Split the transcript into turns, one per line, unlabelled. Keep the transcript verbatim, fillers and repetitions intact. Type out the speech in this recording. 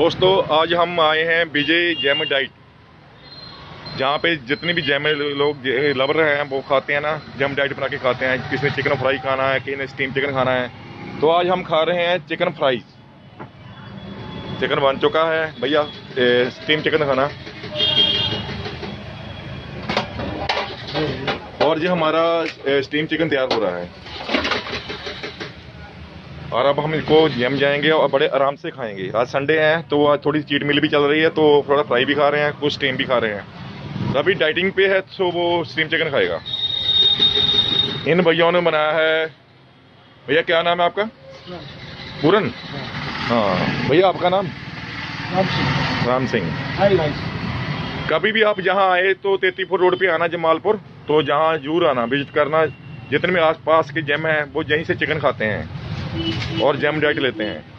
दोस्तों आज हम आए हैं विजय जैम डाइट, जहाँ पे जितने भी जैम लोग लवर हैं वो खाते हैं ना, जैम डाइट बना के खाते हैं। किसी ने चिकन फ्राई खाना है, किसी ने स्टीम चिकन खाना है, तो आज हम खा रहे हैं चिकन फ्राई। चिकन बन चुका है भैया, स्टीम चिकन खाना। और ये हमारा स्टीम चिकन तैयार हो रहा है और अब हम इसको जिम जाएंगे और बड़े आराम से खाएंगे। आज संडे है तो आज थोड़ी चीट मील भी चल रही है, तो थोड़ा फ्राई भी खा रहे हैं, कुछ स्टीम भी खा रहे हैं। अभी डाइटिंग पे है तो वो स्टीम चिकन खाएगा। इन भैयाओं ने बनाया है। भैया क्या नाम है आपका? पूरन। हाँ भैया, आपका नाम?
राम सिंह।
राम सिंह।
हाय गाइस,
कभी भी आप यहाँ आए तो तेतीपुर रोड पे आना, जमालपुर, तो जहाँ जरूर आना, विजिट करना। जितने भी आसपास के जिम हैं वो यहीं से चिकन खाते हैं और जिम डाइट लेते हैं।